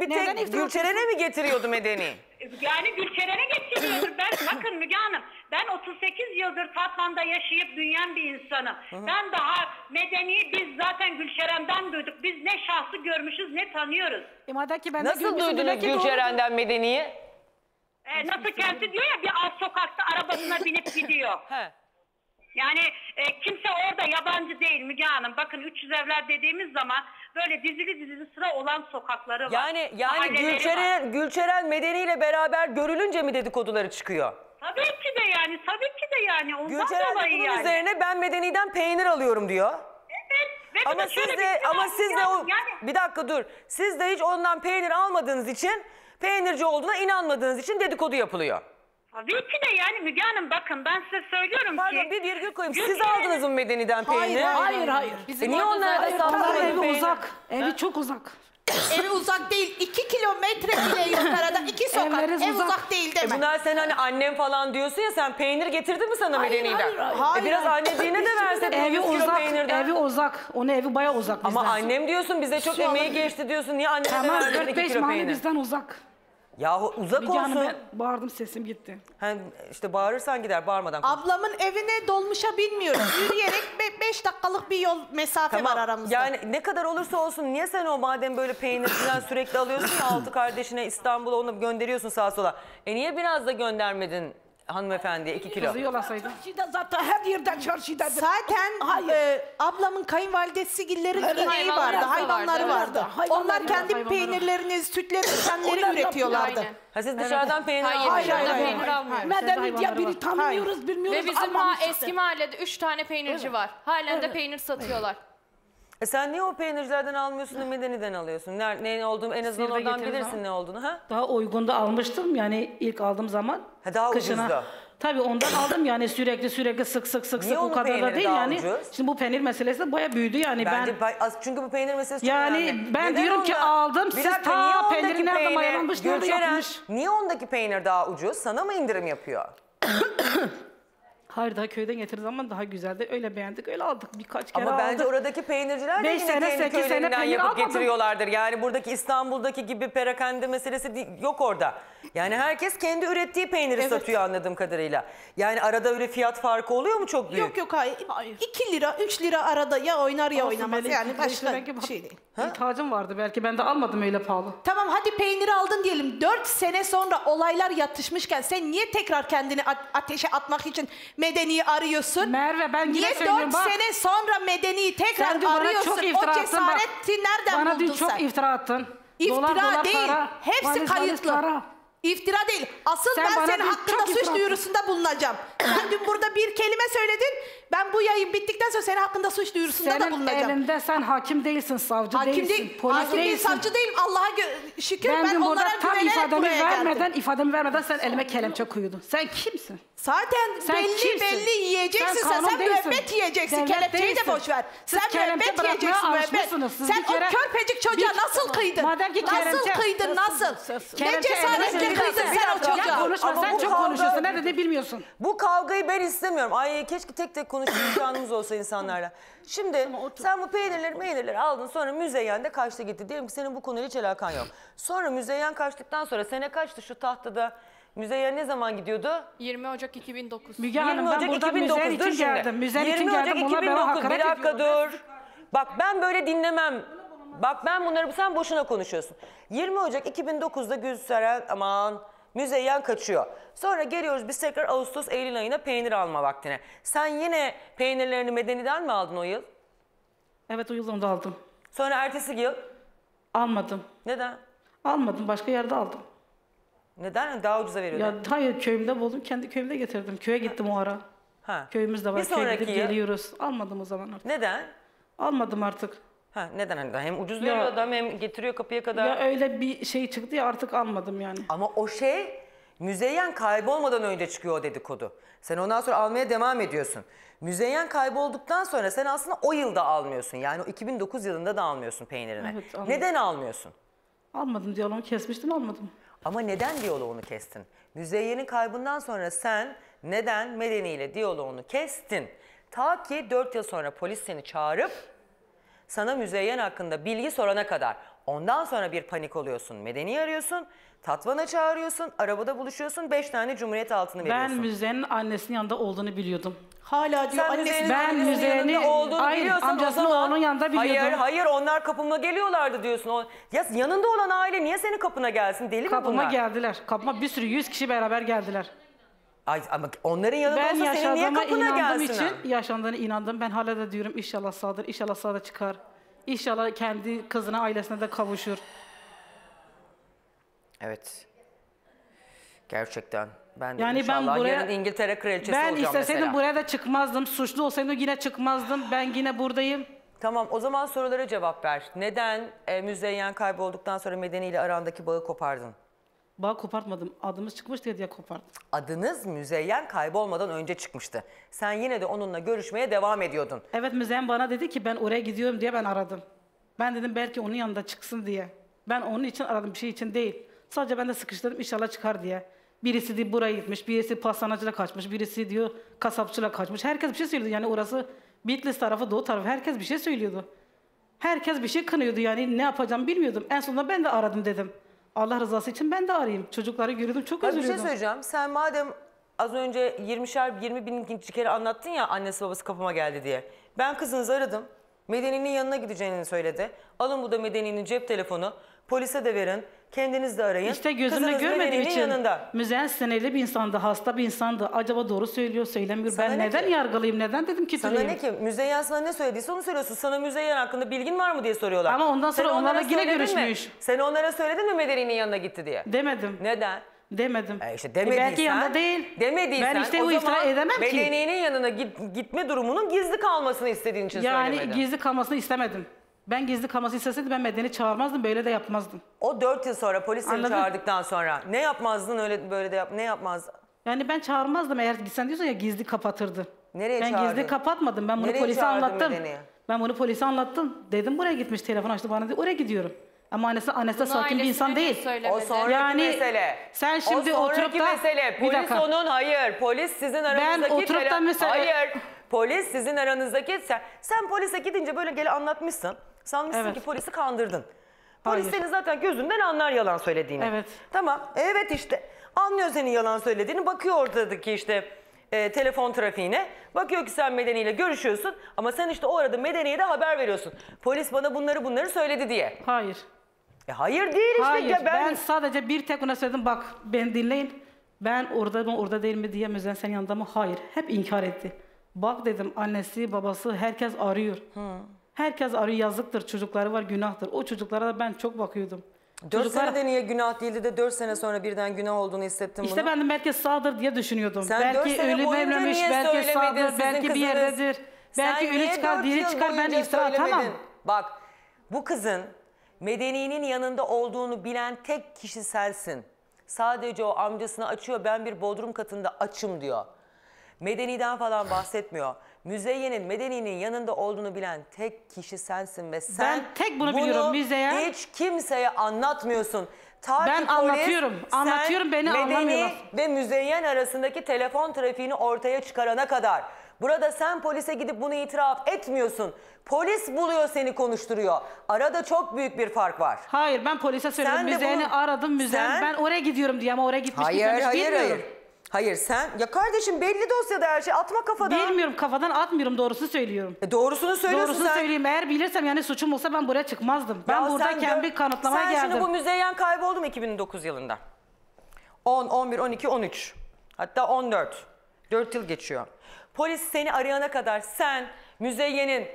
bir tek Gülçeren'e mi getiriyordu Medeni? Yani Gülçeren'e getiriyordu. Bakın Müge Hanım, ben 38 yıldır Tatvan'da yaşayıp büyüyen bir insanım. Ben daha Medeni'yi biz zaten Gülçeren'den duyduk. Biz ne şahsı görmüşüz ne tanıyoruz. Nasıl duydunuz Gülçeren'den Medeni'yi? Nasıl kendi diyor ya, bir alt sokakta arabasına binip gidiyor. Yani kimse orada yabancı değil Müge Hanım. Bakın 300 evler dediğimiz zaman böyle dizili sıra olan sokakları var. Yani Gülçeren Medeni ile beraber görülünce mi dedikoduları çıkıyor? Tabii ki de yani. Ondan Gülçeren dolayı bunun yani. üzerine ben Medeni'den peynir alıyorum diyor. Evet. Ve Ama siz de bir dakika dur. Siz de hiç ondan peynir almadığınız için, peynirci olduğuna inanmadığınız için dedikodu yapılıyor. Tabii ki de yani Müge Hanım, bakın ben size söylüyorum Pardon, bir virgül koyayım. Siz aldınız mı Medeni'den peynir? Hayır. Niye onlar da sattılar Evi peynir? uzak. Evi çok uzak. Evi uzak değil. 2 kilometre bile yok arada. 2 sokak. Evleriniz Ev uzak. uzak değil deme. Bunlar sen hani annem falan diyorsun ya, sen peynir getirdin mi sana Medeni'den? Hayır. Biraz anneciğine de verseydin Evi 100 kilo uzak. peynirden. Evi uzak. Onun evi bayağı uzak bizden. Ama annem diyorsun, bize çok emeği geçti diyorsun. Niye annene de Tamam, verdin 2 4-5 kilo mahalle peynir? bizden uzak. Yahu uzak Bir yanı olsun. ben bağırdım, sesim gitti. Hem işte bağırırsan gider, bağırmadan konuş. Ablamın evine dolmuşa binmiyoruz. Yürüyerek 5 dakikalık bir yol mesafe var aramızda. Yani ne kadar olursa olsun niye sen o madem böyle peynir falan sürekli alıyorsun ya altı kardeşine İstanbul'a onu gönderiyorsun sağa sola. Niye biraz da göndermedin hanımefendiye 2 kilo? Kızı yolasaydı. Çarşıda zaten her yerden çarşıda. Zaten ablamın kayınvalidesinin ineği vardı, hayvanları vardı. Onlar kendi peynirlerini, sütlerini kendileri üretiyorlardı. Aynen. Ha siz dışarıdan peynir Hayır, almıyorsunuz. dışarıdan peynir almıyoruz. Medeni diye biri tanımıyoruz, bilmiyoruz. Ve bizim almamış işte. eski mahallede 3 tane peynirci var. Halen de peynir satıyorlar. Sen niye o peynircilerden almıyorsun da Medeni'den alıyorsun? Ne olduğunu en azından Sivri oradan getiririz bilirsin ama. ne olduğunu ha? Daha uygunda almıştım yani ilk aldığım zaman. Ha, daha ucuzda. Tabii ondan aldım yani sürekli sık Niye o onun kadar da peyniri değil daha yani. ucuz? Şimdi bu peynir meselesi de bayağı büyüdü yani Bence çünkü bu peynir meselesi çok yani önemli. ben Neden diyorum ki aldım, Bir siz dakika, ta niye ondaki peyniri nerede mayalanmış, nerede Gülçeren, yapmış? niye ondaki peynir daha ucuz? Sana mı indirim yapıyor? Hayır, daha köyden getirdiği zaman daha güzeldi. Öyle beğendik, öyle aldık. Birkaç kere Ama aldık. bence oradaki peynirciler de 5 yine sene, kendi 8 sene köylerinden peynir yapıp almadım. getiriyorlardır. Yani buradaki İstanbul'daki gibi perakende meselesi yok orada. Yani herkes kendi ürettiği peyniri satıyor anladığım kadarıyla. Yani arada öyle fiyat farkı oluyor mu çok büyük? Yok hayır. 2 lira 3 lira arada ya oynar ya Olsun, oynamaz belki yani başka belki bir şey değil. İhtiyacım vardı belki, ben de almadım öyle pahalı. Tamam hadi peyniri aldın diyelim. 4 sene sonra olaylar yatışmışken sen niye tekrar kendini ateşe atmak için Medeni'yi arıyorsun? Merve, ben yine niye söylüyorum 4 bak. sene sonra Medeni'yi tekrar Sen dün bana arıyorsun? çok iftira O attın, bak. cesareti nereden Bana buldun dün çok sen? iftira attın. İftira Dolar değil. para, Hepsi valiz kayıtlı. para. İftira değil. Asıl Sen ben bana senin dün hakkında çok suç iftira duyurusunda bulunacağım. Sen dün burada bir kelime söyledin. Ben bu yayın bittikten sonra senin hakkında suç duyurusunda da Senin bulunacağım. elinde sen hakim değilsin, savcı Hakim değilsin, değil, polis hakim değil, değilsin. savcı değilim. Allah'a şükür Ben ben dün burada onlara tam güvenerek buraya geldim. ifademi vermeden sen elime kelepçe koyuyordun. Sen kimsin? Zaten Sen belli kimsin? belli yiyeceksin Sen sen. kanun değilsin. Müebbet yiyeceksin. Devlet Kelepçeyi de değilsin. boş ver. Siz Sen kelepçe müebbet bırakmaya yiyeceksin müebbet. alışmışsınız. Siz Sen bir kere- o körpecik çocuğa nasıl kıydın? Madem ki Nasıl kelepçe- kıydın nasıl? Ne Kelepçe cesaretle elinde- kıydın sen o dakika. çocuğa? Konuşma, Ama sen bu çok kavga- konuşuyorsun. Ne dediğini bilmiyorsun. Bu kavgayı ben istemiyorum. Ay keşke tek tek konuşma imkanımız olsa insanlarla. Şimdi sen bu peynirleri aldın, sonra Müzeyyen de kaçtı gitti. Diyelim ki senin bu konuyla hiç alakan yok. Sonra Müzeyyen kaçtıktan sonra sene kaçtı şu tahtada? Müzeyyen ne zaman gidiyordu? 20 Ocak 2009. Müge 20 Hanım, ben Ocak burada 2009 müzeyin dur için şimdi. geldim. Müzeyin 20 için Ocak geldim. Onlar bana 2009 hakaret bir dakika ediyorlar. dur. Bak ben böyle dinlemem. Bak ben bunları sen boşuna konuşuyorsun. 20 Ocak 2009'da Gülseren Müzeyyen kaçıyor. Sonra geliyoruz biz tekrar Ağustos-Eylül ayına peynir alma vaktine. Sen yine peynirlerini Medeni'den mi aldın o yıl? Evet, o yılda aldım. Sonra ertesi yıl? Almadım. Neden? Almadım, başka yerde aldım. Neden? Daha ucuza veriyorlar. Ya hayır, köyümde buldum, kendi köyümde getirdim. Köye gittim o ara. Ha. Köyümüz de var, Bir köye sonraki gidip yıl? geliyoruz. Almadım o zaman artık. Neden? Almadım artık. Ha, neden? Hani hem ucuz veriyor adam hem getiriyor kapıya kadar. Ya öyle bir şey çıktı ya, artık almadım yani. Ama o şey Müzeyyen kaybolmadan önce çıkıyor o dedikodu. Sen ondan sonra almaya devam ediyorsun. Müzeyyen kaybolduktan sonra sen aslında o yılda almıyorsun. Yani o 2009 yılında da almıyorsun peynirini. Evet, almadım. Neden almıyorsun? Almadım, diyaloğumu kesmiştim, almadım. Ama neden diyaloğunu kestin? Müzeyyen'in kaybından sonra sen neden Medeni ile diyaloğunu kestin? Ta ki 4 yıl sonra polis seni çağırıp sana Müzeyyen hakkında bilgi sorana kadar. Ondan sonra bir panik oluyorsun. Medeni'yi arıyorsun. Tatvan'a çağırıyorsun. Arabada buluşuyorsun. 5 tane Cumhuriyet altını Ben veriyorsun. Müzeyyen'in annesinin yanında olduğunu biliyordum. Hala diyor Sen annesi. Müzeyyen'in Ben annesinin Müzeyyen'i- yanında olduğunu Hayır, biliyorsan amcasının o zaman... oğlunun yanında biliyordum. Hayır onlar kapıma geliyorlardı diyorsun. Ya yanında olan aile niye senin kapına gelsin? Deli mi Kapıma bunlar? geldiler. Kapıma bir sürü 100 kişi beraber geldiler. Ay, ama onların yanında Ben olsa senin niye yaşadığıma kapına inandığım gelsin? için, yaşandığına inandım. Ben hala da diyorum inşallah sağdır, inşallah sağda çıkar. İnşallah kendi kızına, ailesine de kavuşur. Evet. Gerçekten. Ben de Yani ben inşallah buraya- yarın İngiltere kraliçesi Ben olacağım isteseydim mesela. buraya da çıkmazdım. Suçlu olsaydım yine çıkmazdım. Ben yine buradayım. Tamam, o zaman sorulara cevap ver. Neden Müzeyyen kaybolduktan sonra Medeni ile arandaki bağı kopardın? Bağ kopartmadım. Adımız çıkmış diye kopardım. Adınız Müzeyyen kaybolmadan önce çıkmıştı. Sen yine de onunla görüşmeye devam ediyordun. Evet, Müzeyyen bana dedi ki ben oraya gidiyorum diye ben aradım. Ben dedim belki onun yanında çıksın diye. Ben onun için aradım, bir şey için değil. Sadece ben de sıkıştırdım inşallah çıkar diye. Birisi diyor buraya gitmiş, birisi pastanacıyla kaçmış, birisi diyor kasapçıyla kaçmış. Herkes bir şey söylüyordu. Yani orası Bitlis tarafı, Doğu tarafı, herkes bir şey söylüyordu. Herkes bir şey kınıyordu, yani ne yapacağımı bilmiyordum. En sonunda ben de aradım dedim. Allah rızası için ben de arayayım. Çocukları görüyordum, çok Bak, bir şey üzülüyordum. söyleyeceğim. Sen madem az önce 20 bininci kere anlattın ya annesi babası kapıma geldi diye. Ben kızınızı aradım. Medeni'nin yanına gideceğini söyledi. Alın bu da Medeni'nin cep telefonu. Polise de verin. Kendiniz de arayın. İşte gözümle Kızınız görmediğim Medeni'nin için yanında. Müzeyyen sinirli bir insandı, hasta bir insandı. Acaba doğru söylüyor, söylemiyor. Sana Ben ne neden ki? yargılayayım, neden dedim ki Sana ne ki? Müzeyyen sana ne söylediyse onu söylüyorsun. Sana Müzeyyen hakkında bilgin var mı diye soruyorlar. Ama ondan sonra Sen onlarla onlara yine söyledin mi? görüşmüş. Sen onlara söyledin mi Medeni'nin yanına gitti diye? Demedim. Neden? Demedim. İşte demediysen, belki yanında değil. Demediysen Ben işte o o iftira zaman edemem ki. Medeni'nin yanına gitme durumunun gizli kalmasını istediğin için Yani söylemedin. gizli kalmasını istemedim. Ben gizli kalmasını isteseydim ben Medeni çağırmazdım, böyle de yapmazdım. O 4 yıl sonra polis seni Anladın? çağırdıktan sonra ne yapmazdın öyle böyle de ne yapmazdın? Yani ben çağırmazdım, eğer gitsen diyorsan ya gizli kapatırdı. Nereye ben çağırdın? gizli kapatmadım. Ben bunu Nereye polise çağırdın anlattım. Medeni'yi? Ben bunu polise anlattım. Dedim buraya gitmiş, telefon açtı bana dedi oraya gidiyorum. Ama annesi de Bunu sakin bir ailesine insan de değil. söylemedi. O sonraki Yani mesele. sen şimdi o oturup sonraki da- mesele. Bir Polis dakika. onun hayır. Polis sizin aranızdaki oturup da mesela- Hayır. Polis sizin aranızdaki sen polise gidince böyle gel anlatmışsın. Sanmışsın Evet. ki polisi kandırdın. Polis Hayır. senin zaten gözünden anlar yalan söylediğini. Evet. Tamam. Evet işte. Anlıyor senin yalan söylediğini. Bakıyor ortadaki işte telefon trafiğine. Bakıyor ki sen Medeni ile görüşüyorsun. Ama sen işte o arada Medeni'ye de haber veriyorsun. Polis bana bunları söyledi diye. Hayır. Hayır değil işte. Hayır, Ya ben sadece bir tek ona söyledim, bak beni dinleyin. Ben orada değil mi diye Müzeyyen senin yanında mı? Hayır. Hep inkar etti. Bak dedim, annesi babası herkes arıyor. Herkes arıyor, yazıktır, çocukları var, günahtır. O çocuklara da ben çok bakıyordum. 4 senede niye günah değildi de 4 sene sonra birden günah olduğunu hissettim İşte bunu? ben de belki sağdır diye düşünüyordum. Sen 4 belki sene ölüm boyunca evlenmiş, niye belki söylemedin sağdır, sizin belki bir kızınız? yerdedir. Belki Sen ölü niye çıkar, 4 diri yıl çıkar, ben boyunca iftira atamam. söylemedin? Bak, bu kızın Medeni'nin yanında olduğunu bilen tek kişi sensin. Sadece o amcasına açıyor, ben bir bodrum katında açım diyor. Medeni'den falan bahsetmiyor. Müzeyyen'in Medeni'nin yanında olduğunu bilen tek kişi sensin ve sen Ben tek bunu biliyorum, Müzeyyen. hiç kimseye anlatmıyorsun. Ta Ben ki polis, anlatıyorum, sen anlatıyorum, beni Medeni anlamıyorlar. ve Müzeyyen arasındaki telefon trafiğini ortaya çıkarana kadar. Burada sen polise gidip bunu itiraf etmiyorsun. Polis buluyor, seni konuşturuyor. Arada çok büyük bir fark var. Hayır, ben polise söyledim. Sen de Müzeyyen'i bunu- aradım, Müzeyyen. Sen- Ben oraya gidiyorum diye, ama oraya gitmiş Hayır, gitmemiş hayır, bilmiyorum. hayır. Hayır sen, ya kardeşim belli dosyada her şey, atma kafadan. Bilmiyorum, kafadan atmıyorum, doğrusu söylüyorum. Doğrusunu söylüyorsun Doğrusunu sen. söyleyeyim, eğer bilirsem yani suçum olsa ben buraya çıkmazdım. Ben Ya burada sen kendi kanıtlamaya sen geldim. şimdi bu Müzeyyen kayboldu mu 2009 yılında? 10, 11, 12, 13. Hatta 14. 4 yıl geçiyor. Polis seni arayana kadar sen Müzeyyen'in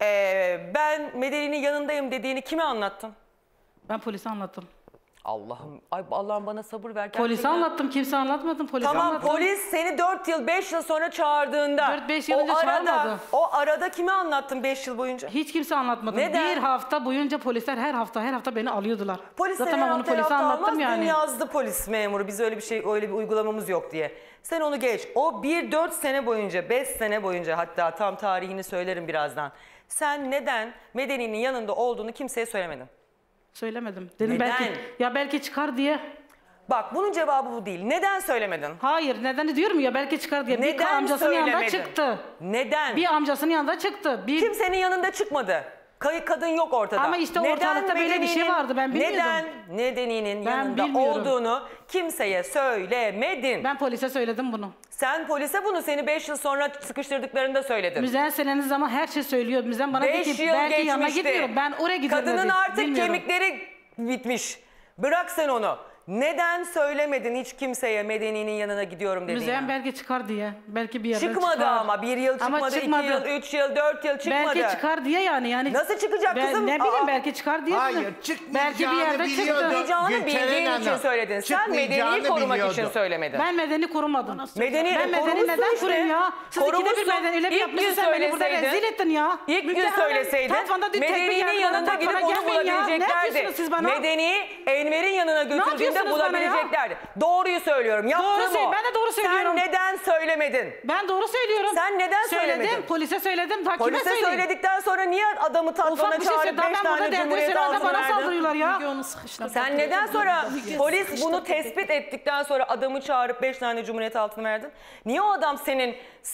ben Medeni'nin yanındayım dediğini kime anlattın? Ben polise anlattım. Allah'ım, ay Allah'ım bana sabır ver. Polise gerçekten. anlattım, kimse anlatmadım. Polise Tamam, anlattım. polis seni 4 yıl 5 yıl sonra çağırdığında 4-5 yıl önce çağırmadı. o arada kime anlattın 5 yıl boyunca? Hiç kimse anlatmadı. Neden? Bir hafta boyunca polisler her hafta beni alıyordular. Polis Zaten seni ben her onu hafta polise anlattım almaz, yani. dün yazdı polis memuru biz öyle bir uygulamamız yok diye. Sen onu geç. O 4 sene boyunca, 5 sene boyunca, hatta tam tarihini söylerim birazdan. Sen neden Medeni'nin yanında olduğunu kimseye söylemedin? Söylemedim. Dedim Neden? belki çıkar diye. Bak, bunun cevabı bu değil. Neden söylemedin? Hayır, neden diyorum ya, belki çıkar diye. Bir Neden amcasının yanında söylemedin? çıktı. Neden? Bir amcasının yanında çıktı. Bir Kimsenin yanında çıkmadı. Kadın yok ortada. Ama işte ortalıkta böyle bir şey vardı, ben bilmiyordum. Neden Medeni'nin Ben yanında bilmiyorum. olduğunu kimseye söylemedin? Ben polise söyledim bunu. Sen polise bunu seni 5 yıl sonra sıkıştırdıklarında söyledin. Müzeyyen söylediğiniz zaman her şey söylüyor. Müzeyyen bana dedi 5 ki yıl belki yanına geçmişti. gitmiyorum. Ben oraya gidiyorum Kadının dedi. artık Bilmiyorum. kemikleri bitmiş. Bırak sen onu. Neden söylemedin hiç kimseye Medeni'nin yanına gidiyorum dediğini? Müzeyyen belki çıkar diye. Belki bir yerden Çıkmadı çıkar. ama 1 yıl çıkmadı, Ama 2 çıkmadı. yıl, 3 yıl, 4 yıl çıkmadı. Belki çıkar diye yani. Nasıl çıkacak kızım? Ne bileyim Aa. belki çıkar diye. Hayır, dedim. çıkmayacağını Belki bir yerde çıktı. biliyordu. Çıkmayacağını Gülçeren bildiğin için Hanım, söyledin. Sen çıkmayacağını Medeni'yi korumak biliyordu. için söylemedin. Ben Medeni korumadım. Medeni, Ben Medeni korumuşsun neden işte. koruyayım ya? Siz ikide bir Korumuşsun. Medeni öyle bir İlk yapmışsın, gün sen beni burada söyleseydin. rezil ettin ya. İlk Müge gün Hanım, söyleseydin telefonda dün tek bir Medeni'nin yerden yanında bana gidip onu gelmeyin ya. Ne bulabileceklerdi. yapıyorsunuz siz bana? Medeni'yi Enver'in yanına götürdüğünde yapıyorsunuz bana ya? bulabileceklerdi. Doğruyu söylüyorum. Yaptığım o. Ben de doğru söylüyorum. Sen neden söylemedin? Ben doğru söylüyorum. Sen neden söylemedin? Söyledim, polise söyledim. Daha kime Polise söyleyeyim? söyledikten sonra niye adamı tatlana Ufak bir şey çağırıp söyledi. 5 Ben burada tane derdim cumhuriyet söyledi altını bana verdin? saldırıyorlar ya. Sen neden sonra polis bunu tespit ettikten sonra adamı çağırıp 5 tane cumhuriyet altını verdin? Niye o adam senin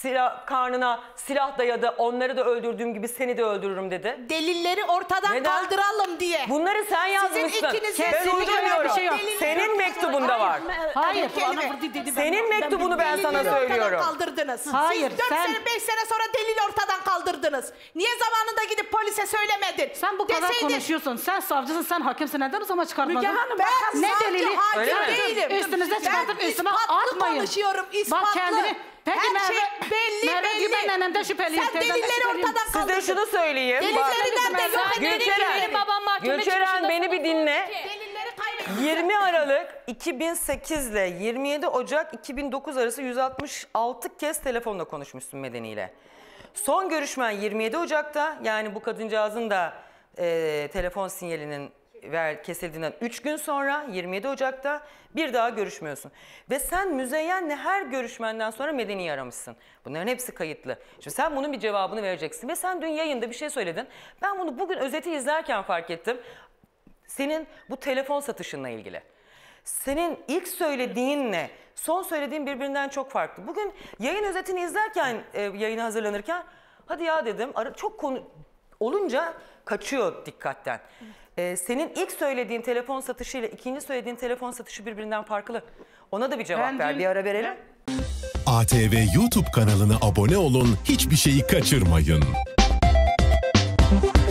karnına silah dayadı, onları da öldürdüğüm gibi seni de öldürürüm dedi? Delilleri ortadan Neden? kaldıralım diye. Bunları sen yazmışsın. ikinizin Ben kesinlikle öyle bir uyduruyorum. şey yok. Senin mektubunda var. Hayır. Senin mektubunu ben sana Delilleri söylüyorum. ortadan kaldırdınız. Hayır, Siz 4 sen- sene 5 sene sonra delil ortadan kaldırdınız. Niye zamanında gidip polise söylemedin? Sen bu kadar Deseydin, konuşuyorsun. Sen savcısın, sen hakimsin. Neden o zaman çıkartmadın? Müge Hanım, Ben ne savcı, delili? hakim Öyle mi? değilim. Üstünüze çıkartıp Ben üstüme ispatlı atmayın. konuşuyorum, ispatlı. Bak kendini. Peki Her Merve, şey belli Merve belli. Güven nenemden şüpheliyim. Sen teyzemden delilleri şüpheliyim. ortadan kaldırdın. Size şunu söyleyeyim. Delilleri nerede? Yok Sen dedin ki Gülçeren, benim babam mahkeme Gülçeren çıkışında beni bir sana dinle. sordu ki, Delilleri kaybettin. 20 Aralık 2008 ile 27 Ocak 2009 arası 166 kez telefonla konuşmuşsun Medeni ile. Son görüşmen 27 Ocak'ta, yani bu kadıncağızın da telefon sinyalinin kesildiğinden 3 gün sonra 27 Ocak'ta bir daha görüşmüyorsun. Ve sen Müzeyyen'le her görüşmenden sonra Medeni'yi aramışsın. Bunların hepsi kayıtlı. Şimdi sen bunun bir cevabını vereceksin ve sen dün yayında bir şey söyledin. Ben bunu bugün özeti izlerken fark ettim. Senin bu telefon satışınla ilgili. Senin ilk söylediğinle son söylediğin birbirinden çok farklı. Bugün yayın özetini izlerken, yayına hazırlanırken hadi ya dedim. Çok konu olunca kaçıyor dikkatten. Senin ilk söylediğin telefon satışıyla ikinci söylediğin telefon satışı birbirinden farklı. Ona da bir cevap Ben ver. dün- Bir ara verelim. ATV YouTube kanalına abone olun, hiçbir şeyi kaçırmayın.